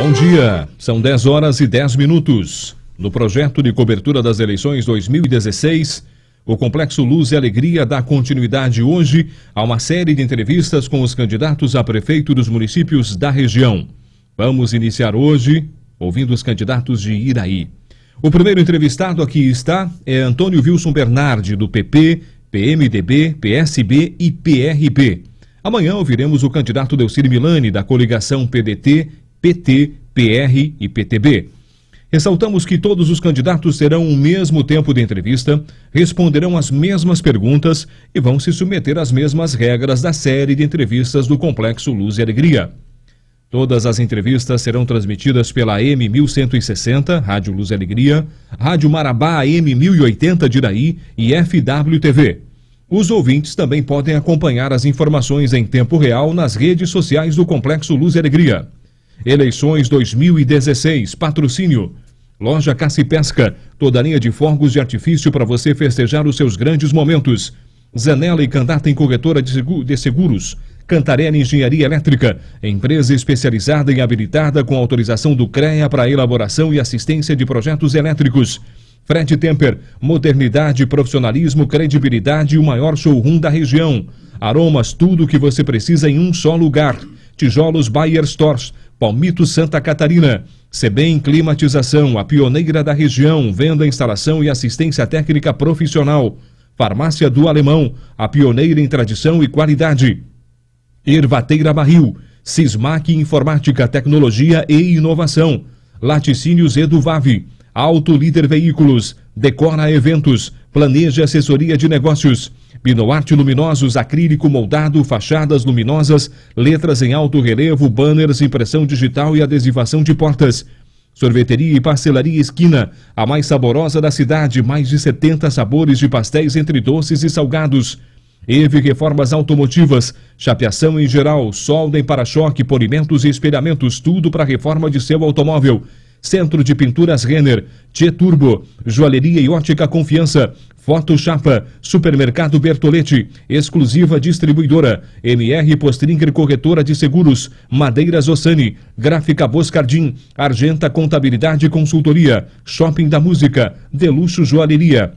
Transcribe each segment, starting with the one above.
Bom dia, são 10 horas e 10 minutos. No projeto de cobertura das eleições 2016, o Complexo Luz e Alegria dá continuidade hoje a uma série de entrevistas com os candidatos a prefeito dos municípios da região. Vamos iniciar hoje ouvindo os candidatos de Iraí. O primeiro entrevistado aqui é Antônio Wilson Bernardi, do PP, PMDB, PSB e PRB. Amanhã ouviremos o candidato Delcir Milani, da coligação PDT, PT, PR e PTB. Ressaltamos que todos os candidatos terão o mesmo tempo de entrevista, responderão as mesmas perguntas e vão se submeter às mesmas regras da série de entrevistas do Complexo Luz e Alegria. Todas as entrevistas serão transmitidas pela AM 1160, Rádio Luz e Alegria, Rádio Marabá AM 1080 de Iraí e FWTV. Os ouvintes também podem acompanhar as informações em tempo real nas redes sociais do Complexo Luz e Alegria. Eleições 2016, patrocínio. Loja Caça e Pesca, toda linha de fogos de artifício para você festejar os seus grandes momentos. Zanella e Candata em corretora de seguros. Cantarelli Engenharia Elétrica, empresa especializada e habilitada com autorização do CREA para elaboração e assistência de projetos elétricos. Fred Temper, modernidade, profissionalismo, credibilidade e o maior showroom da região. Aromas, tudo o que você precisa em um só lugar. Tijolos Bayer Stores, Palmito Santa Catarina. Sebem Climatização, a pioneira da região, venda, instalação e assistência técnica profissional. Farmácia do Alemão, a pioneira em tradição e qualidade. Ervateira Barril, Sismac Informática, Tecnologia e Inovação. Laticínios Eduvave, Auto Líder Veículos, Decora Eventos, Planeja Assessoria de Negócios. Binoarte Luminosos, acrílico moldado, fachadas luminosas, letras em alto relevo, banners, impressão digital e adesivação de portas. Sorveteria e Pastelaria Esquina, a mais saborosa da cidade, mais de 70 sabores de pastéis entre doces e salgados. EVE Reformas Automotivas, chapeação em geral, solda em para-choque, polimentos e espelhamentos, tudo para a reforma de seu automóvel. Centro de Pinturas Renner, Tchê Turbo, Joalheria e Ótica Confiança, Foto Chapa, Supermercado Bertoletti, exclusiva distribuidora, MR Postringer Corretora de Seguros, Madeiras Ossani, Gráfica Boscardim, Argenta Contabilidade e Consultoria, Shopping da Música, Deluxo Joalheria.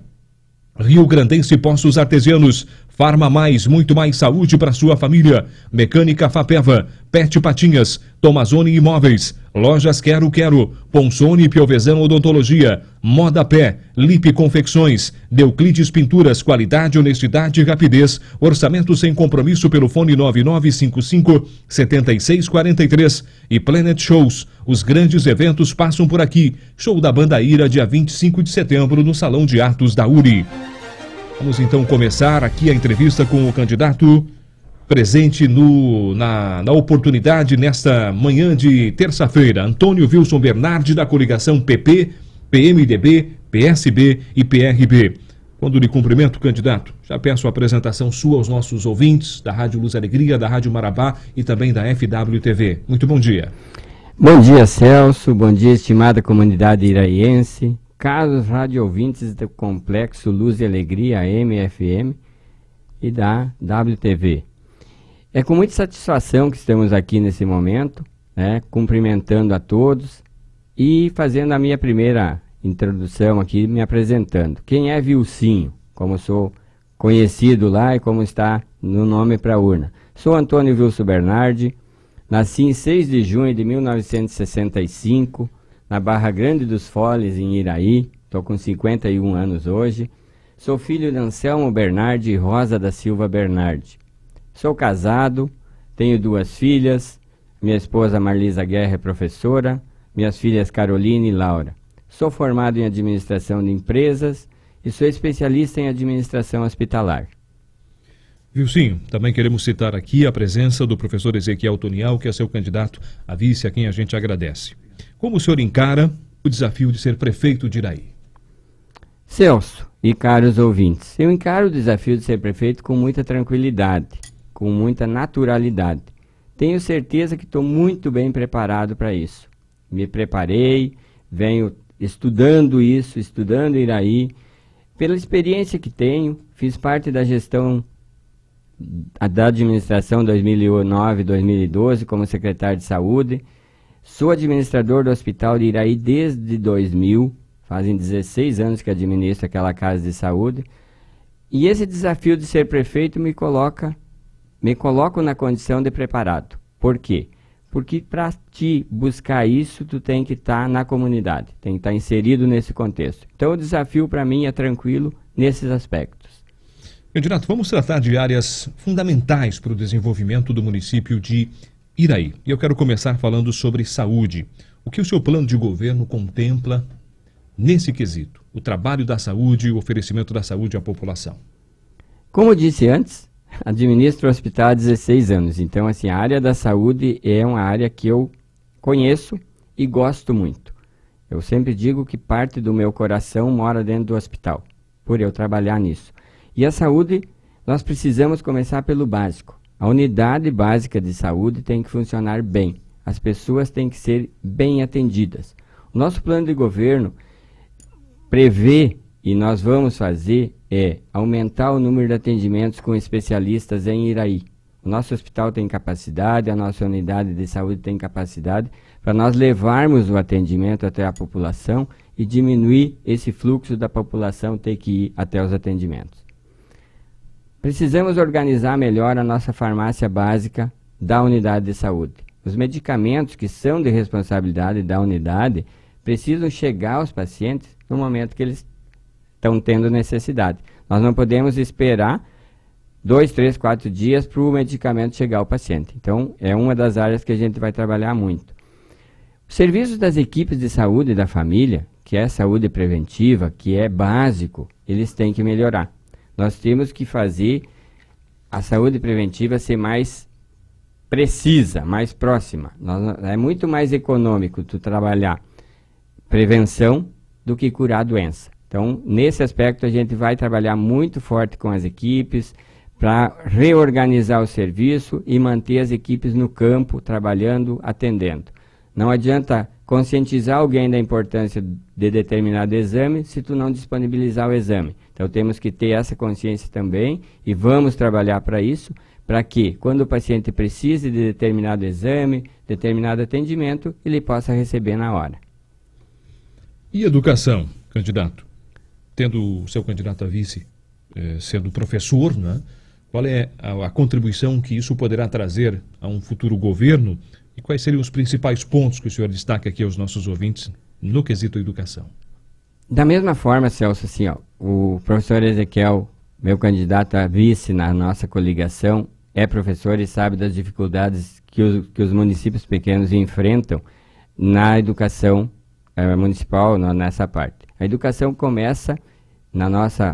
Rio Grandense Poços Artesianos, Farma Mais, muito mais saúde para sua família. Mecânica Fapeva, Pet Patinhas, Tomazone Imóveis, Lojas Quero Quero, Ponsone Piovesan Odontologia, Moda Pé, Lipe Confecções, Deuclides Pinturas, qualidade, honestidade e rapidez. Orçamento sem compromisso pelo fone 9955-7643 e Planet Shows. Os grandes eventos passam por aqui. Show da Banda Ira, dia 25 de setembro, no Salão de Atos da URI. Vamos então começar aqui a entrevista com o candidato presente na oportunidade nesta manhã de terça-feira, Antônio Wilson Bernardi, da coligação PP, PMDB, PSB e PRB. Quando lhe cumprimento, candidato, já peço a apresentação sua aos nossos ouvintes da Rádio Luz e Alegria, da Rádio Marabá e também da FWTV. Muito bom dia. Bom dia, Celso. Bom dia, estimada comunidade iraiense. Caros rádio-ouvintes do Complexo Luz e Alegria, AM/FM e da WTV. É com muita satisfação que estamos aqui nesse momento, cumprimentando a todos e fazendo a minha primeira introdução aqui, me apresentando. Quem é Vilcinho? Como sou conhecido lá e como está no nome para a urna. Sou Antônio Wilson Bernardi, nasci em 6 de junho de 1965, na Barra Grande dos Foles, em Iraí. Estou com 51 anos hoje. Sou filho de Anselmo Bernardi e Rosa da Silva Bernardi. Sou casado, tenho 2 filhas. Minha esposa Marlisa Guerra é professora, minhas filhas Caroline e Laura. Sou formado em administração de empresas e sou especialista em administração hospitalar. Vilcinho, também queremos citar aqui a presença do professor Ezequiel Tonial, que é seu candidato a vice, a quem a gente agradece. Como o senhor encara o desafio de ser prefeito de Iraí? Celso e caros ouvintes, eu encaro o desafio de ser prefeito com muita tranquilidade, com muita naturalidade. Tenho certeza que estou muito bem preparado para isso. Me preparei, venho estudando isso, estudando Iraí. Pela experiência que tenho, fiz parte da gestão da administração 2009-2012 como secretário de saúde. Sou administrador do Hospital de Iraí desde 2000, fazem 16 anos que administro aquela casa de saúde. E esse desafio de ser prefeito me coloco na condição de preparado. Por quê? Porque para te buscar isso, tu tem que estar na comunidade, tem que estar inserido nesse contexto. Então o desafio para mim é tranquilo nesses aspectos. Candidato, vamos tratar de áreas fundamentais para o desenvolvimento do município de Iraí. E eu quero começar falando sobre saúde. O que o seu plano de governo contempla nesse quesito? O trabalho da saúde, o oferecimento da saúde à população. Como eu disse antes, administro o hospital há 16 anos. Então, assim, a área da saúde é uma área que eu conheço e gosto muito. Eu sempre digo que parte do meu coração mora dentro do hospital, por eu trabalhar nisso. E a saúde, nós precisamos começar pelo básico. A unidade básica de saúde tem que funcionar bem. As pessoas têm que ser bem atendidas. O nosso plano de governo prevê, e nós vamos fazer, aumentar o número de atendimentos com especialistas em Iraí. O nosso hospital tem capacidade, a nossa unidade de saúde tem capacidade para nós levarmos o atendimento até a população e diminuir esse fluxo da população ter que ir até os atendimentos. Precisamos organizar melhor a nossa farmácia básica da unidade de saúde. Os medicamentos que são de responsabilidade da unidade precisam chegar aos pacientes no momento que eles estão tendo necessidade. Nós não podemos esperar 2, 3, 4 dias para o medicamento chegar ao paciente. Então, é uma das áreas que a gente vai trabalhar muito. Os serviços das equipes de saúde da família, que é saúde preventiva, que é básico, eles têm que melhorar. Nós temos que fazer a saúde preventiva ser mais precisa, mais próxima. É muito mais econômico tu trabalhar prevenção do que curar a doença. Então, nesse aspecto, a gente vai trabalhar muito forte com as equipes para reorganizar o serviço e manter as equipes no campo, trabalhando, atendendo. Não adianta conscientizar alguém da importância de determinado exame se tu não disponibilizar o exame. Então, temos que ter essa consciência também e vamos trabalhar para isso, para que, quando o paciente precise de determinado exame, determinado atendimento, ele possa receber na hora. E educação, candidato? Tendo o seu candidato a vice sendo professor, né? Qual é a contribuição que isso poderá trazer a um futuro governo? E quais seriam os principais pontos que o senhor destaca aqui aos nossos ouvintes no quesito educação? Da mesma forma, Celso, assim, ó, o professor Ezequiel, meu candidato a vice na nossa coligação, é professor e sabe das dificuldades que os municípios pequenos enfrentam na educação municipal, nessa parte. A educação começa no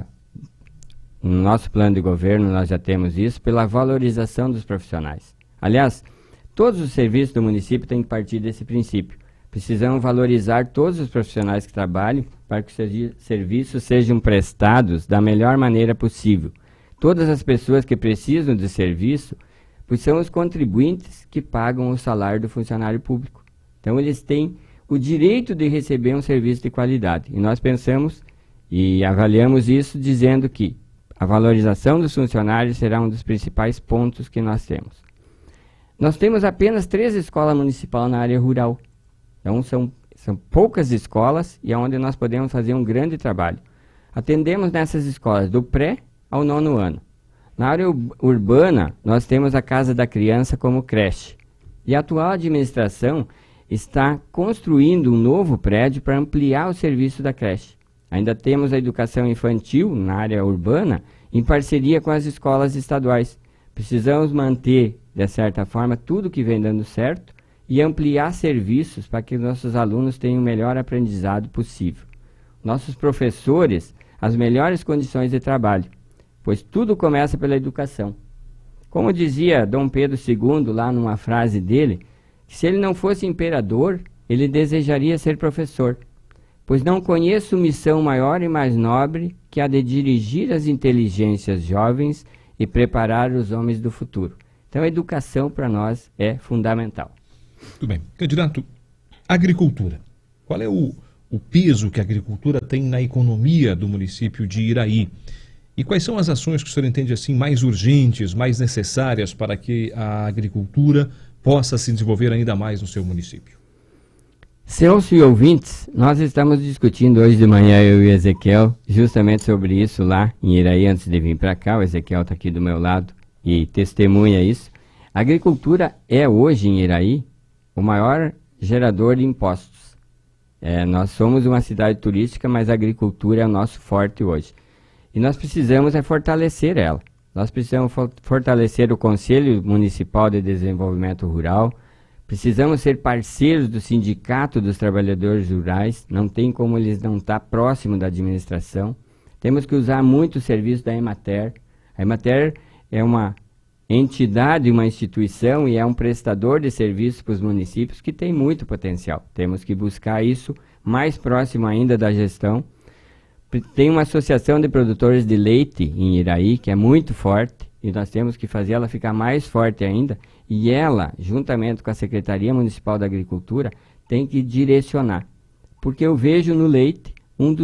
nosso plano de governo, nós já temos isso, pela valorização dos profissionais. Aliás, todos os serviços do município têm que partir desse princípio. Precisamos valorizar todos os profissionais que trabalham para que os serviços sejam prestados da melhor maneira possível. Todas as pessoas que precisam de serviço, pois são os contribuintes que pagam o salário do funcionário público. Então, eles têm o direito de receber um serviço de qualidade. E nós pensamos e avaliamos isso dizendo que a valorização dos funcionários será um dos principais pontos que nós temos. Nós temos apenas 3 escolas municipais na área rural. Então, são poucas escolas e é onde nós podemos fazer um grande trabalho. Atendemos nessas escolas do pré ao 9º ano. Na área urbana, nós temos a Casa da Criança como creche. E a atual administração está construindo um novo prédio para ampliar o serviço da creche. Ainda temos a educação infantil na área urbana em parceria com as escolas estaduais. Precisamos manter, de certa forma, tudo que vem dando certo e ampliar serviços para que nossos alunos tenham o melhor aprendizado possível. Nossos professores, as melhores condições de trabalho, pois tudo começa pela educação. Como dizia Dom Pedro II, lá numa frase dele, que se ele não fosse imperador, ele desejaria ser professor, pois não conheço missão maior e mais nobre que a de dirigir as inteligências jovens e preparar os homens do futuro. Então a educação para nós é fundamental. Muito bem. Candidato, agricultura. Qual é o peso que a agricultura tem na economia do município de Iraí? E quais são as ações que o senhor entende assim mais urgentes, mais necessárias para que a agricultura possa se desenvolver ainda mais no seu município? Celso e ouvintes, nós estamos discutindo hoje de manhã, eu e o Ezequiel, justamente sobre isso lá em Iraí, antes de vir para cá. O Ezequiel está aqui do meu lado e testemunha isso. A agricultura é hoje em Iraí o maior gerador de impostos. Nós somos uma cidade turística, mas a agricultura é o nosso forte hoje. E nós precisamos fortalecer ela. Nós precisamos fortalecer o Conselho Municipal de Desenvolvimento Rural. Precisamos ser parceiros do Sindicato dos Trabalhadores Rurais. Não tem como eles não estar próximo da administração. Temos que usar muito o serviço da Emater. A Emater é uma entidade, uma instituição e é um prestador de serviços para os municípios que tem muito potencial. Temos que buscar isso mais próximo ainda da gestão. Tem uma associação de produtores de leite em Iraí que é muito forte e nós temos que fazer ela ficar mais forte ainda. E ela, juntamente com a Secretaria Municipal da Agricultura, tem que direcionar. Porque eu vejo no leite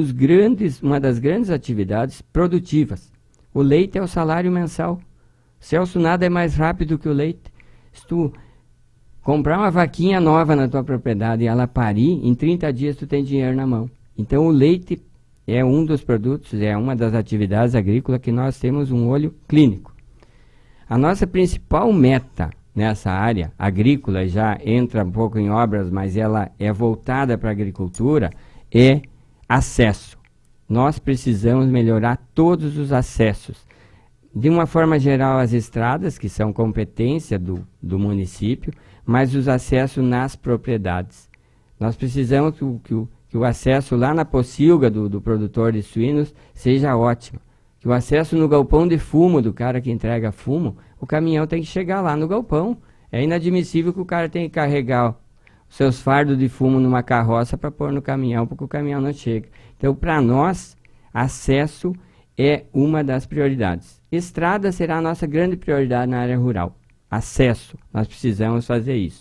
uma das grandes atividades produtivas. O leite é o salário mensal. Celso, nada é mais rápido que o leite. Se tu comprar uma vaquinha nova na tua propriedade e ela parir, em 30 dias tu tem dinheiro na mão. Então o leite é um dos produtos, é uma das atividades agrícolas que nós temos um olho clínico. A nossa principal meta nessa área agrícola, já entra um pouco em obras, mas ela é voltada para a agricultura, é acesso. Nós precisamos melhorar todos os acessos. De uma forma geral, as estradas, que são competência do município, mas os acessos nas propriedades. Nós precisamos que o acesso lá na pocilga do produtor de suínos seja ótimo. Que o acesso no galpão de fumo do cara que entrega fumo, o caminhão tem que chegar lá no galpão. É inadmissível que o cara tenha que carregar os seus fardos de fumo numa carroça para pôr no caminhão, porque o caminhão não chega. Então, para nós, acesso é uma das prioridades. Estrada será a nossa grande prioridade na área rural. Acesso, nós precisamos fazer isso.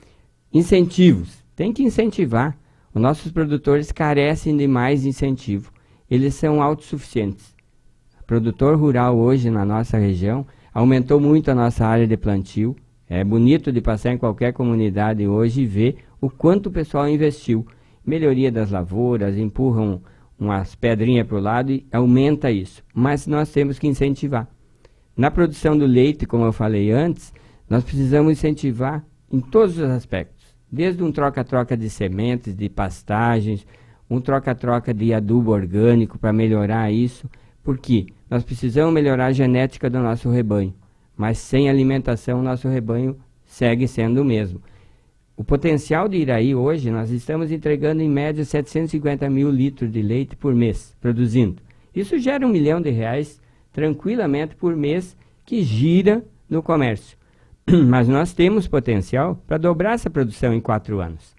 Incentivos, tem que incentivar. Os nossos produtores carecem de mais incentivo. Eles são autossuficientes. O produtor rural hoje na nossa região aumentou muito a nossa área de plantio. É bonito de passar em qualquer comunidade hoje e ver o quanto o pessoal investiu. Melhoria das lavouras, empurram umas pedrinhas para o lado e aumenta isso. Mas nós temos que incentivar. Na produção do leite, como eu falei antes, nós precisamos incentivar em todos os aspectos. Desde um troca-troca de sementes, de pastagens, um troca-troca de adubo orgânico para melhorar isso. Porque nós precisamos melhorar a genética do nosso rebanho. Mas sem alimentação, nosso rebanho segue sendo o mesmo. O potencial de Iraí hoje, nós estamos entregando em média 750 mil litros de leite por mês, produzindo. Isso gera R$1 milhão tranquilamente por mês que gira no comércio. Mas nós temos potencial para dobrar essa produção em 4 anos.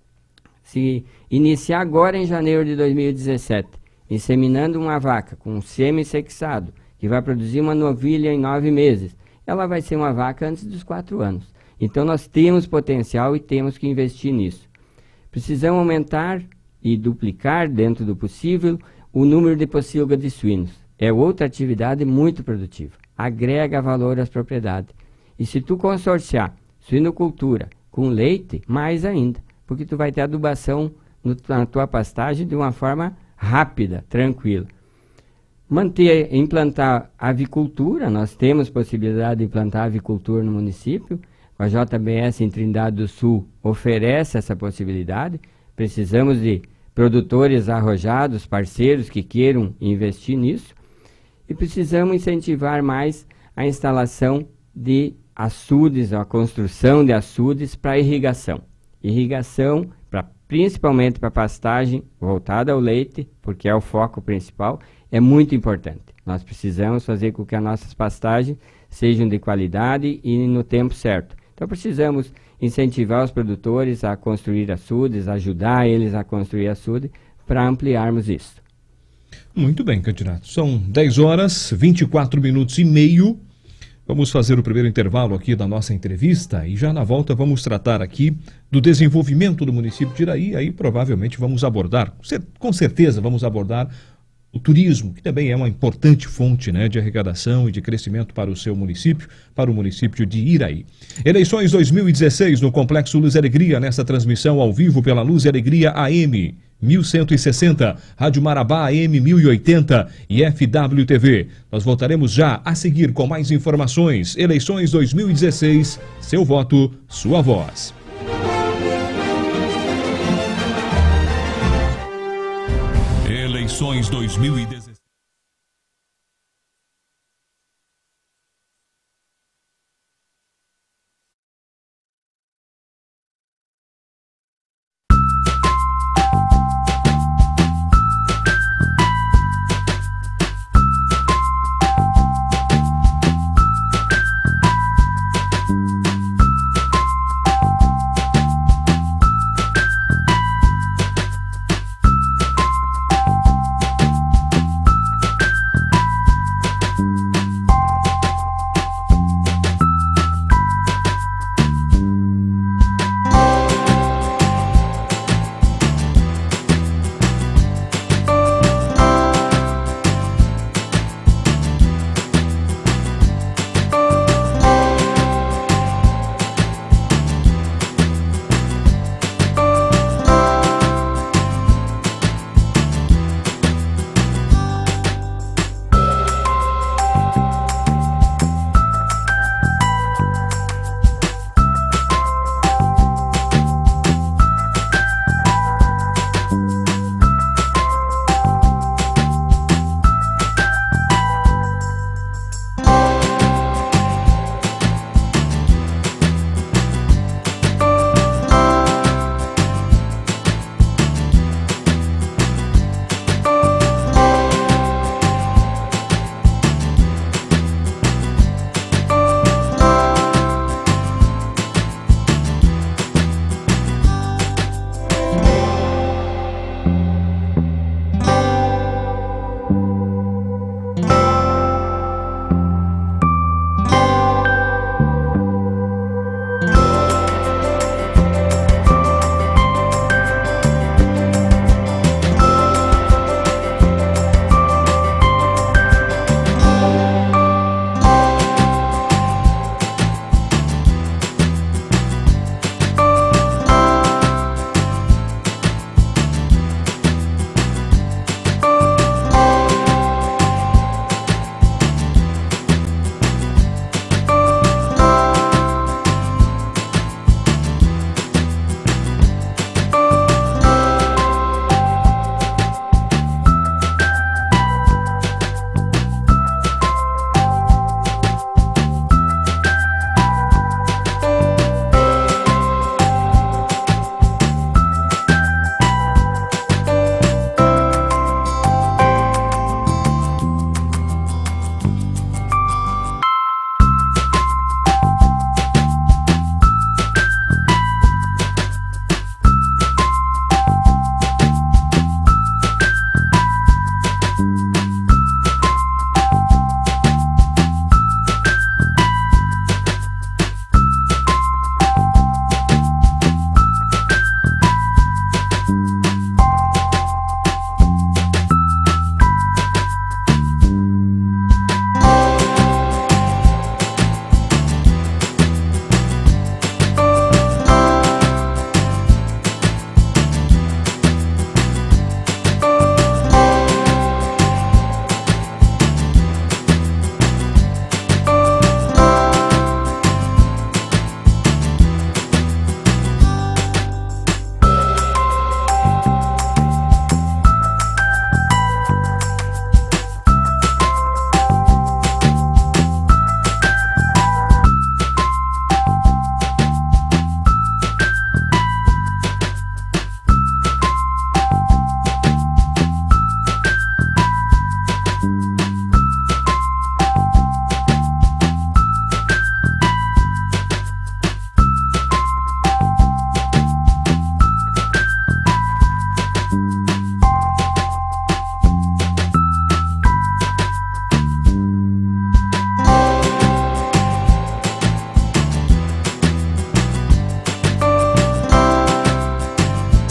Se iniciar agora em janeiro de 2017, inseminando uma vaca com semi-sexado, que vai produzir uma novilha em 9 meses, ela vai ser uma vaca antes dos 4 anos. Então nós temos potencial e temos que investir nisso. Precisamos aumentar e duplicar, dentro do possível, o número de pocilga de suínos. É outra atividade muito produtiva. Agrega valor às propriedades. E se tu consorciar suinocultura com leite, mais ainda. Porque tu vai ter adubação na tua pastagem de uma forma rápida, tranquila. Implantar avicultura. Nós temos possibilidade de implantar avicultura no município. A JBS em Trindade do Sul oferece essa possibilidade. Precisamos de produtores arrojados, parceiros que queiram investir nisso. E precisamos incentivar mais a instalação de açudes, a construção de açudes para irrigação. Irrigação, principalmente para pastagem voltada ao leite, porque é o foco principal, é muito importante. Nós precisamos fazer com que as nossas pastagens sejam de qualidade e no tempo certo. Então precisamos incentivar os produtores a construir açudes, ajudar eles a construir açude para ampliarmos isso. Muito bem, candidato. São 10 horas, 24 minutos e meio. Vamos fazer o primeiro intervalo aqui da nossa entrevista e já na volta vamos tratar aqui do desenvolvimento do município de Iraí. Aí provavelmente vamos abordar, com certeza vamos abordar o turismo, que também é uma importante fonte, né, de arrecadação e de crescimento para o seu município, para o município de Iraí. Eleições 2016 no Complexo Luz e Alegria, nesta transmissão ao vivo pela Luz e Alegria AM 1160, Rádio Marabá AM 1080 e FWTV. Nós voltaremos já a seguir com mais informações. Eleições 2016, seu voto, sua voz. Eleições 2016.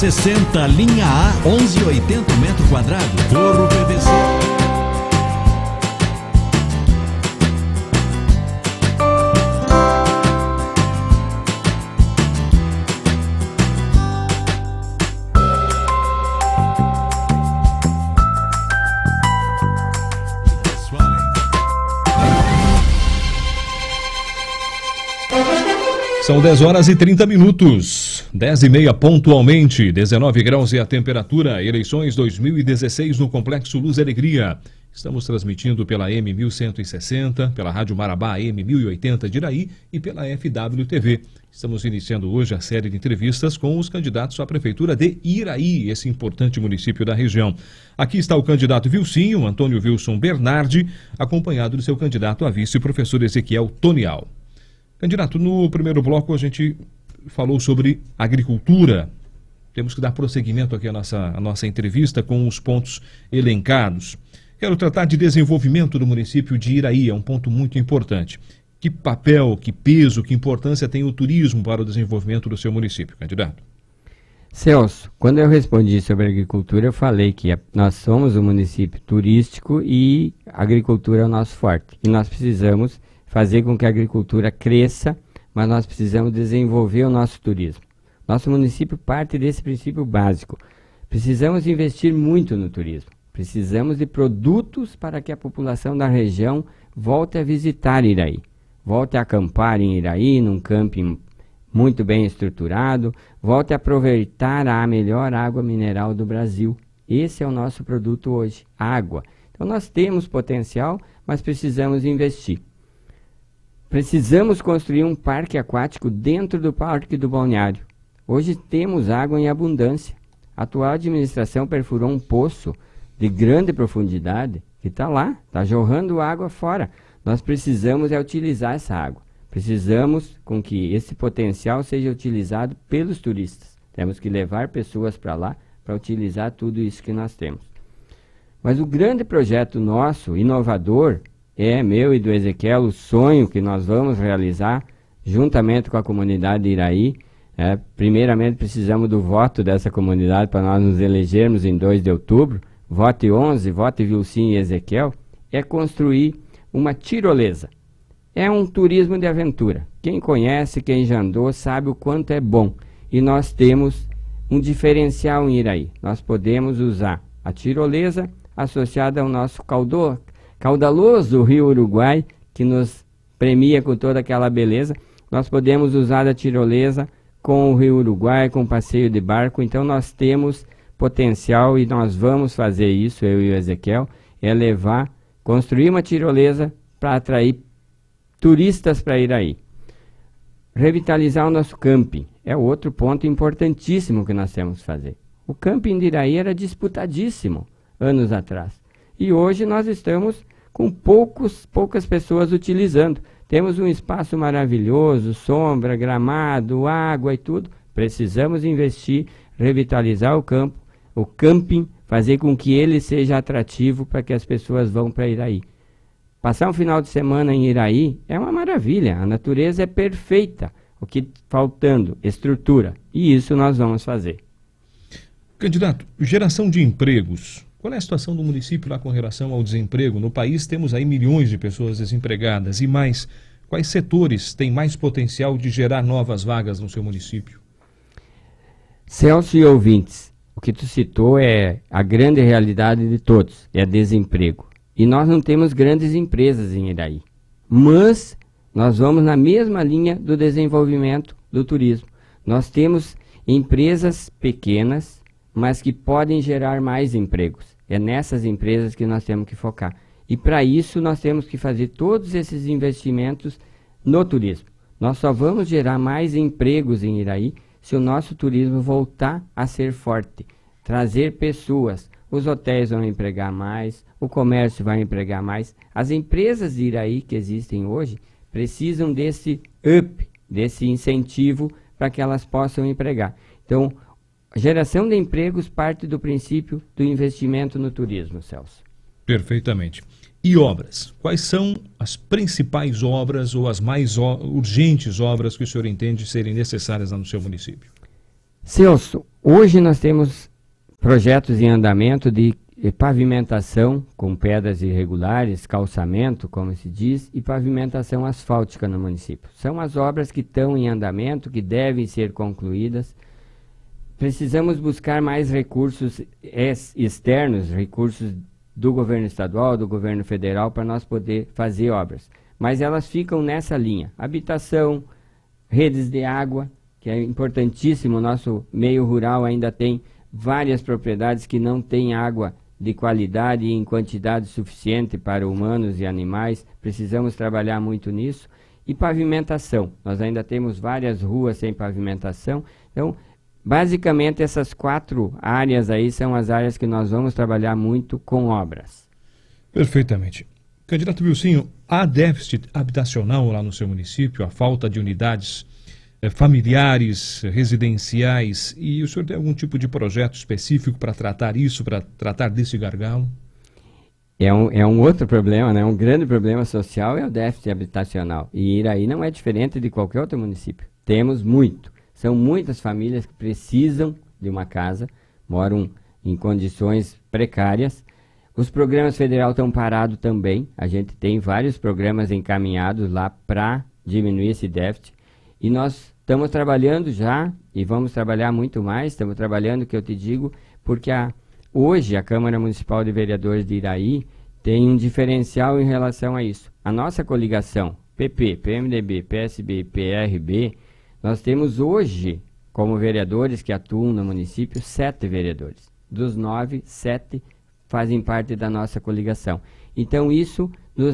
60, linha A, 11,80 metro quadrado. Forro PVC. São 10 horas e 30 minutos, 10h30 pontualmente, 19 graus é a temperatura, eleições 2016 no Complexo Luz e Alegria. Estamos transmitindo pela M1160, pela Rádio Marabá M1080 de Iraí e pela FWTV. Estamos iniciando hoje a série de entrevistas com os candidatos à Prefeitura de Iraí, esse importante município da região. Aqui está o candidato Vilcinho, Antônio Wilson Bernardi, acompanhado do seu candidato a vice, professor Ezequiel Tonial. Candidato, no primeiro bloco a gente falou sobre agricultura. Temos que dar prosseguimento aqui à nossa entrevista com os pontos elencados. Quero tratar de desenvolvimento do município de Iraí, é um ponto muito importante. Que papel, que peso, que importância tem o turismo para o desenvolvimento do seu município, candidato? Celso, quando eu respondi sobre agricultura, eu falei que nós somos um município turístico e a agricultura é o nosso forte. E nós precisamos fazer com que a agricultura cresça, mas nós precisamos desenvolver o nosso turismo. Nosso município parte desse princípio básico. Precisamos investir muito no turismo. Precisamos de produtos para que a população da região volte a visitar Iraí. Volte a acampar em Iraí, num camping muito bem estruturado. Volte a aproveitar a melhor água mineral do Brasil. Esse é o nosso produto hoje, água. Então nós temos potencial, mas precisamos investir. Precisamos construir um parque aquático dentro do Parque do Balneário. Hoje temos água em abundância. A atual administração perfurou um poço de grande profundidade que está lá, está jorrando água fora. Nós precisamos utilizar essa água. Precisamos com que esse potencial seja utilizado pelos turistas. Temos que levar pessoas para lá para utilizar tudo isso que nós temos. Mas o grande projeto nosso, inovador, é meu e do Ezequiel, o sonho que nós vamos realizar juntamente com a comunidade de Iraí. Primeiramente precisamos do voto dessa comunidade para nós nos elegermos em 2 de outubro. Vote 11, vote Vilcinho e Ezequiel. É construir uma tirolesa. É um turismo de aventura. Quem conhece, quem já andou, sabe o quanto é bom. E nós temos um diferencial em Iraí. Nós podemos usar a tirolesa associada ao nosso caudaloso Rio Uruguai, que nos premia com toda aquela beleza. Nós podemos usar a tirolesa com o Rio Uruguai, com o passeio de barco. Então nós temos potencial e nós vamos fazer isso, eu e o Ezequiel, construir uma tirolesa para atrair turistas para Iraí. Revitalizar o nosso camping é outro ponto importantíssimo que nós temos que fazer. O camping de Iraí era disputadíssimo anos atrás. E hoje nós estamos com poucas pessoas utilizando. Temos um espaço maravilhoso, sombra, gramado, água e tudo. Precisamos investir, revitalizar o camping, fazer com que ele seja atrativo para que as pessoas vão para Iraí. Passar um final de semana em Iraí é uma maravilha. A natureza é perfeita. O que faltando? Estrutura. E isso nós vamos fazer. Candidato, geração de empregos. Qual é a situação do município lá com relação ao desemprego? No país temos aí milhões de pessoas desempregadas. E mais, quais setores têm mais potencial de gerar novas vagas no seu município? Celso e ouvintes, o que tu citou é a grande realidade de todos, é desemprego. E nós não temos grandes empresas em Iraí. Mas nós vamos na mesma linha do desenvolvimento do turismo. Nós temos empresas pequenas, mas que podem gerar mais empregos. É nessas empresas que nós temos que focar. E para isso nós temos que fazer todos esses investimentos no turismo. Nós só vamos gerar mais empregos em Iraí se o nosso turismo voltar a ser forte. Trazer pessoas. Os hotéis vão empregar mais, o comércio vai empregar mais. As empresas de Iraí que existem hoje precisam desse up, desse incentivo para que elas possam empregar. Então, a geração de empregos parte do princípio do investimento no turismo, Celso. Perfeitamente. E obras? Quais são as principais obras ou as mais urgentes obras que o senhor entende serem necessárias lá no seu município? Celso, hoje nós temos projetos em andamento de pavimentação com pedras irregulares, calçamento, como se diz, e pavimentação asfáltica no município. São as obras que estão em andamento, que devem ser concluídas. Precisamos buscar mais recursos externos, recursos do governo estadual, do governo federal, para nós poder fazer obras. Mas elas ficam nessa linha. Habitação, redes de água, que é importantíssimo. O nosso meio rural ainda tem várias propriedades que não têm água de qualidade e em quantidade suficiente para humanos e animais. Precisamos trabalhar muito nisso. E pavimentação. Nós ainda temos várias ruas sem pavimentação. Então, basicamente, essas 4 áreas aí são as áreas que nós vamos trabalhar muito com obras. Perfeitamente. Candidato Vilcinho, há déficit habitacional lá no seu município, a falta de unidades familiares, residenciais, e o senhor tem algum tipo de projeto específico para tratar isso, para tratar desse gargalo? É um outro problema, né? Um grande problema social é o déficit habitacional. E Iraí não é diferente de qualquer outro município. Temos muito. São muitas famílias que precisam de uma casa, moram em condições precárias. Os programas federais estão parados também. A gente tem vários programas encaminhados lá para diminuir esse déficit. E nós estamos trabalhando já, e vamos trabalhar muito mais, estamos trabalhando, que eu te digo, porque hoje a Câmara Municipal de Vereadores de Iraí tem um diferencial em relação a isso. A nossa coligação, PP, PMDB, PSB e PRB, nós temos hoje, como vereadores que atuam no município, 7 vereadores. Dos 9, 7 fazem parte da nossa coligação. Então isso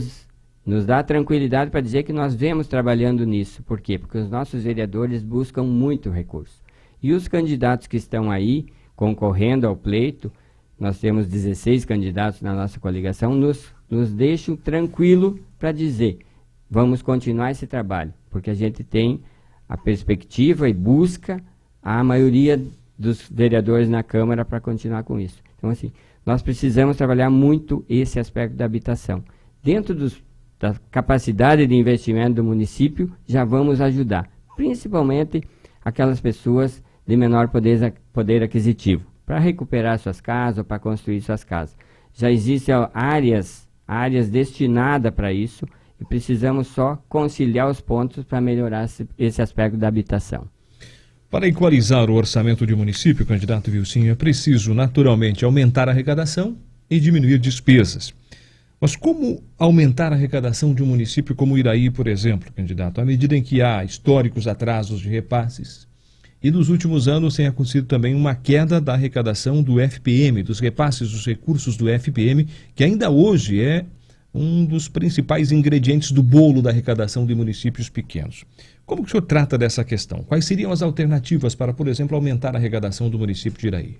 nos dá tranquilidade para dizer que nós vemos trabalhando nisso. Por quê? Porque os nossos vereadores buscam muito recurso. E os candidatos que estão aí, concorrendo ao pleito, nós temos 16 candidatos na nossa coligação, nos deixam tranquilo para dizer, vamos continuar esse trabalho, porque a gente tem a perspectiva e busca a maioria dos vereadores na Câmara para continuar com isso. Então, assim, nós precisamos trabalhar muito esse aspecto da habitação. Dentro da capacidade de investimento do município, já vamos ajudar, principalmente aquelas pessoas de menor poder aquisitivo, para recuperar suas casas ou para construir suas casas. Já existem áreas destinadas para isso e precisamos só conciliar os pontos para melhorar esse aspecto da habitação. Para equalizar o orçamento de município, candidato Vilcinho, é preciso naturalmente aumentar a arrecadação e diminuir despesas. Mas como aumentar a arrecadação de um município como Iraí, por exemplo, candidato, à medida em que há históricos atrasos de repasses? E nos últimos anos tem acontecido também uma queda da arrecadação do FPM, dos repasses dos recursos do FPM, que ainda hoje é um dos principais ingredientes do bolo da arrecadação de municípios pequenos. Como que o senhor trata dessa questão? Quais seriam as alternativas para, por exemplo, aumentar a arrecadação do município de Iraí?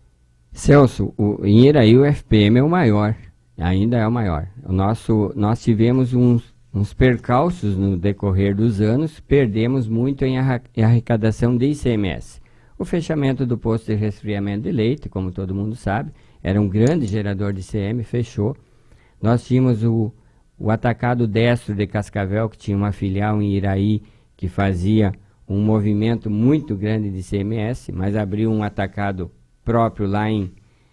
Celso, em Iraí o FPM é o maior. Ainda é o maior. Nós tivemos uns percalços no decorrer dos anos, perdemos muito em arrecadação de ICMS. O fechamento do posto de resfriamento de leite, como todo mundo sabe, era um grande gerador de ICM, fechou. Nós tínhamos o Atacado Destro de Cascavel, que tinha uma filial em Iraí, que fazia um movimento muito grande de ICMS, mas abriu um atacado próprio lá em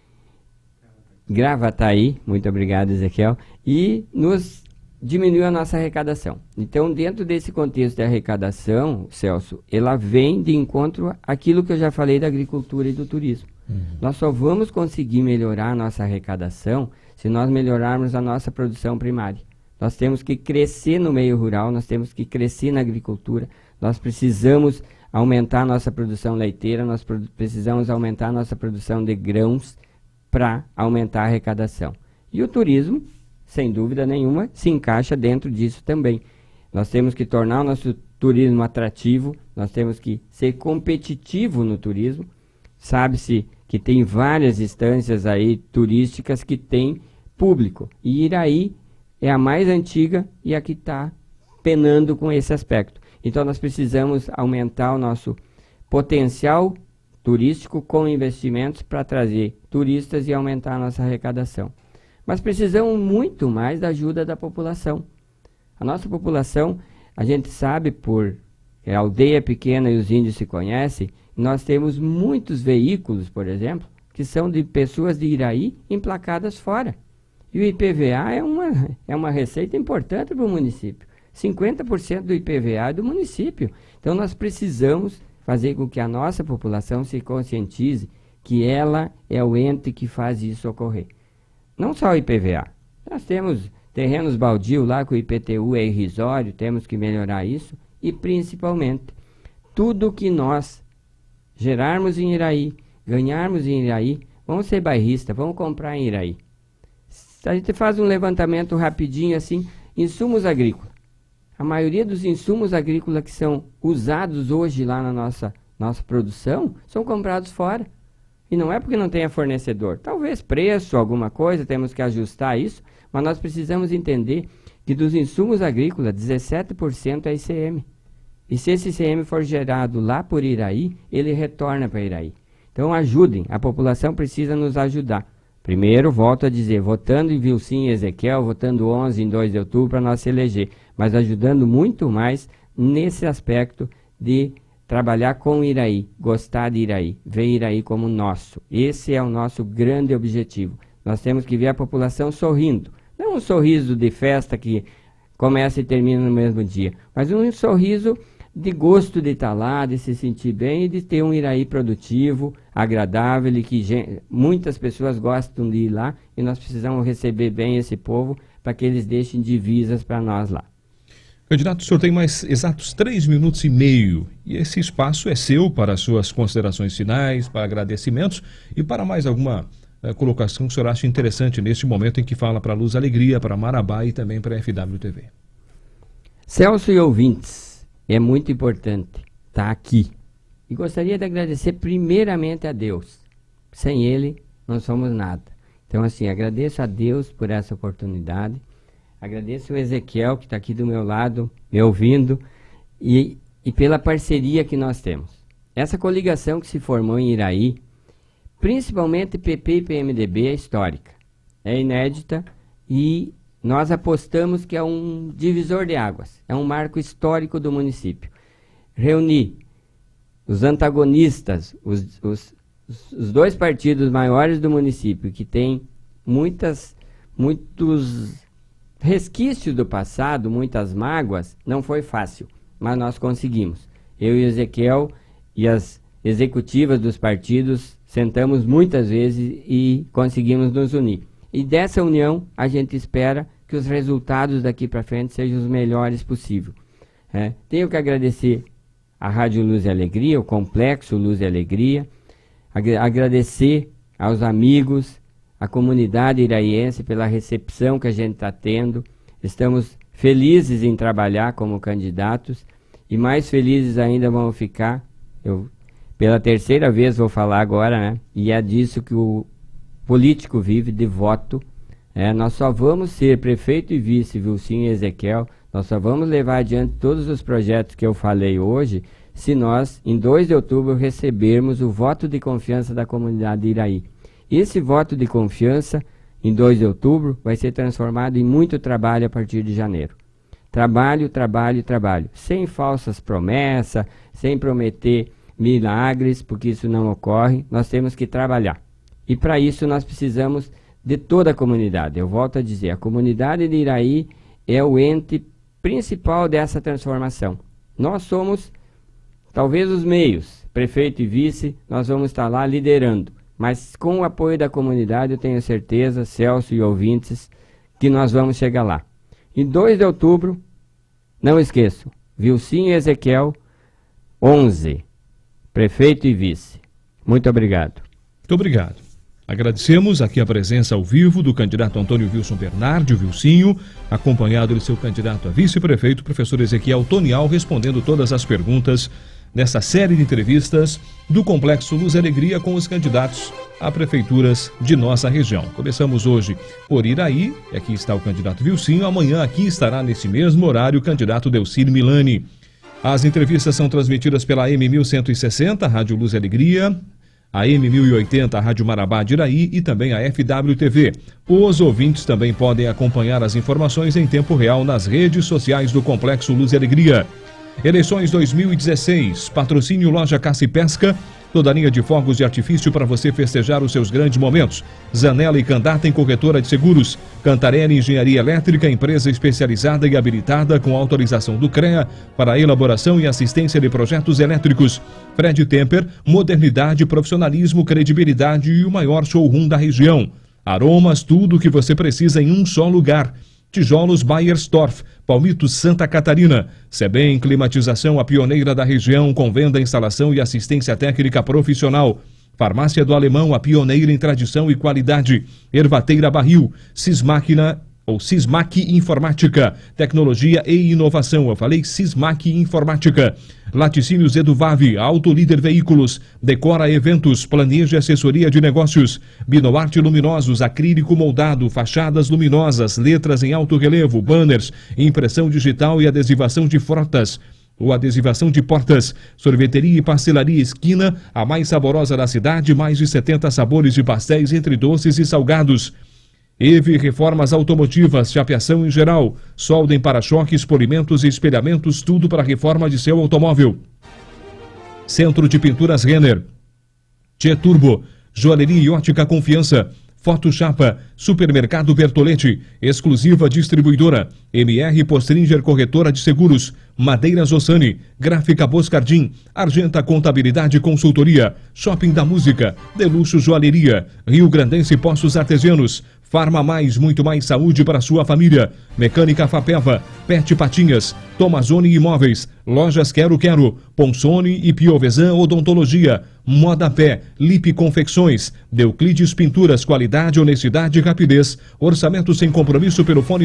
Gravataí, muito obrigado, Ezequiel, e nos diminuiu a nossa arrecadação. Então, dentro desse contexto de arrecadação, Celso, ela vem de encontro àquilo que eu já falei da agricultura e do turismo. Nós só vamos conseguir melhorar a nossa arrecadação se nós melhorarmos a nossa produção primária. Nós temos que crescer no meio rural, nós temos que crescer na agricultura, nós precisamos aumentar a nossa produção leiteira, nós precisamos aumentar a nossa produção de grãos, para aumentar a arrecadação. E o turismo, sem dúvida nenhuma, se encaixa dentro disso também. Nós temos que tornar o nosso turismo atrativo, nós temos que ser competitivo no turismo. Sabe-se que tem várias instâncias aí turísticas que têm público. E Iraí é a mais antiga e a que está penando com esse aspecto. Então nós precisamos aumentar o nosso potencial turístico com investimentos para trazer turistas e aumentar a nossa arrecadação. Mas precisamos muito mais da ajuda da população. A nossa população, a gente sabe, a aldeia pequena e os índios se conhecem, nós temos muitos veículos, por exemplo, que são de pessoas de Iraí emplacadas fora. E o IPVA é uma receita importante para o município. 50% do IPVA é do município. Então nós precisamos fazer com que a nossa população se conscientize que ela é o ente que faz isso ocorrer. Não só o IPVA. Nós temos terrenos baldios lá que o IPTU é irrisório, temos que melhorar isso. E principalmente, tudo que nós gerarmos em Iraí, ganharmos em Iraí, vamos ser bairristas, vamos comprar em Iraí. A gente faz um levantamento rapidinho assim, insumos agrícolas. A maioria dos insumos agrícolas que são usados hoje lá na nossa produção são comprados fora. E não é porque não tenha fornecedor. Talvez preço, alguma coisa, temos que ajustar isso, mas nós precisamos entender que dos insumos agrícolas, 17% é ICM. E se esse ICM for gerado lá por Iraí, ele retorna para Iraí. Então ajudem, a população precisa nos ajudar. Primeiro, volto a dizer, votando em Vilsim e Ezequiel, votando 11 em 2 de outubro para nós se eleger, mas ajudando muito mais nesse aspecto de trabalhar com Iraí, gostar de Iraí, ver Iraí como nosso. Esse é o nosso grande objetivo. Nós temos que ver a população sorrindo. Não um sorriso de festa que começa e termina no mesmo dia, mas um sorriso de gosto de estar lá, de se sentir bem e de ter um Iraí produtivo, agradável e que muitas pessoas gostam de ir lá e nós precisamos receber bem esse povo para que eles deixem divisas para nós lá. Candidato, o senhor tem mais exatos 3 minutos e meio e esse espaço é seu para as suas considerações finais, para agradecimentos e para mais alguma colocação que o senhor acha interessante neste momento em que fala para a Luz Alegria, para Marabá e também para a FWTV. Celso e ouvintes, é muito importante estar aqui. E gostaria de agradecer primeiramente a Deus. Sem Ele, não somos nada. Então, assim, agradeço a Deus por essa oportunidade. Agradeço o Ezequiel, que está aqui do meu lado, me ouvindo, e pela parceria que nós temos. Essa coligação que se formou em Iraí, principalmente PP e PMDB, é histórica. É inédita e nós apostamos que é um divisor de águas, é um marco histórico do município. Reunir os antagonistas, os 2 partidos maiores do município, que têm muitos resquícios do passado, muitas mágoas, não foi fácil, mas nós conseguimos. Eu e o Ezequiel e as executivas dos partidos sentamos muitas vezes e conseguimos nos unir. E dessa união, a gente espera que os resultados daqui para frente sejam os melhores possível. Tenho que agradecer a Rádio Luz e Alegria, o Complexo Luz e Alegria, agradecer aos amigos, à comunidade iraiense pela recepção que a gente está tendo. Estamos felizes em trabalhar como candidatos e mais felizes ainda vamos ficar. Eu, pela 3ª vez, vou falar agora, né? E é disso que o político vive, de voto. Nós só vamos ser prefeito e vice, Vilsim e Ezequiel, nós só vamos levar adiante todos os projetos que eu falei hoje, se nós, em 2 de outubro, recebermos o voto de confiança da comunidade de Iraí. Esse voto de confiança, em 2 de outubro, vai ser transformado em muito trabalho a partir de janeiro. Trabalho, trabalho, trabalho. Sem falsas promessas, sem prometer milagres, porque isso não ocorre, nós temos que trabalhar. E para isso nós precisamos de toda a comunidade. Eu volto a dizer, a comunidade de Iraí é o ente principal dessa transformação. Nós somos, talvez, os meios, prefeito e vice, nós vamos estar lá liderando. Mas com o apoio da comunidade, eu tenho certeza, Celso e ouvintes, que nós vamos chegar lá. Em 2 de outubro, não esqueçam, Vilsim e Ezequiel, 11, prefeito e vice. Muito obrigado. Muito obrigado. Agradecemos aqui a presença ao vivo do candidato Antônio Wilson Bernardi, o Vilsinho, acompanhado de seu candidato a vice-prefeito, professor Ezequiel Tonial, respondendo todas as perguntas nessa série de entrevistas do Complexo Luz e Alegria com os candidatos a prefeituras de nossa região. Começamos hoje por Iraí, aqui está o candidato Vilsinho, amanhã aqui estará nesse mesmo horário o candidato Delcir Milani. As entrevistas são transmitidas pela M1160, Rádio Luz e Alegria, a M1080, a Rádio Marabá de Iraí e também a FWTV. Os ouvintes também podem acompanhar as informações em tempo real nas redes sociais do Complexo Luz e Alegria. Eleições 2016, patrocínio Loja Caça e Pesca, toda a linha de fogos de artifício para você festejar os seus grandes momentos. Zanella e Candata em corretora de seguros. Cantarelli Engenharia Elétrica, empresa especializada e habilitada com autorização do CREA para a elaboração e assistência de projetos elétricos. Fred Temper, modernidade, profissionalismo, credibilidade e o maior showroom da região. Aromas, tudo o que você precisa em um só lugar. Tijolos Bayersdorf, Palmitos, Santa Catarina. Sebem Climatização, a pioneira da região, com venda, instalação e assistência técnica profissional. Farmácia do Alemão, a pioneira em tradição e qualidade. Ervateira Barril, Sismac Informática, tecnologia e inovação. Eu falei Sismac Informática. Laticínios Eduvave, Autolíder Veículos, Decora Eventos, planeja assessoria de negócios. Binoarte Luminosos, acrílico moldado, fachadas luminosas, letras em alto relevo, banners, impressão digital e adesivação de frotas ou adesivação de portas. Sorveteria e pastelaria Esquina, a mais saborosa da cidade, mais de 70 sabores de pastéis entre doces e salgados. EVE Reformas Automotivas, chapeação em geral, solda em para-choques, polimentos e espelhamentos, tudo para a reforma de seu automóvel. Centro de Pinturas Renner, Tchê Turbo, Joalheria e Ótica Confiança, Foto Chapa, Supermercado Bertolete, exclusiva distribuidora, MR Postringer Corretora de Seguros, Madeiras Ossani, Gráfica Boscardim, Argenta Contabilidade e Consultoria, Shopping da Música, Deluxo Joalheria, Rio Grandense Poços Artesianos, Farma Mais, muito mais saúde para sua família. Mecânica Fapeva, Pet Patinhas, Tomazone Imóveis, Lojas Quero Quero, Ponsone e Piovesan Odontologia, Moda Pé, Lip Confecções, Euclides Pinturas, qualidade, honestidade e rapidez. Orçamento sem compromisso pelo fone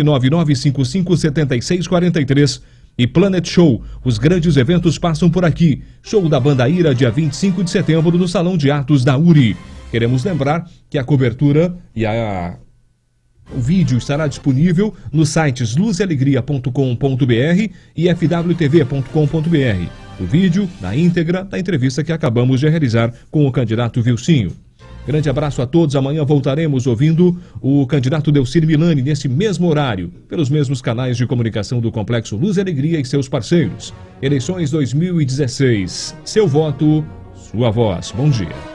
99557643. E Planet Show, os grandes eventos passam por aqui. Show da Banda Ira, dia 25 de setembro, no Salão de Atos da URI. Queremos lembrar que a cobertura e o vídeo estará disponível nos sites luzealegria.com.br e fwtv.com.br. O vídeo, na íntegra, da entrevista que acabamos de realizar com o candidato Vilcinho. Grande abraço a todos. Amanhã voltaremos ouvindo o candidato Delcir Milani nesse mesmo horário, pelos mesmos canais de comunicação do Complexo Luz e Alegria e seus parceiros. Eleições 2016. Seu voto, sua voz. Bom dia.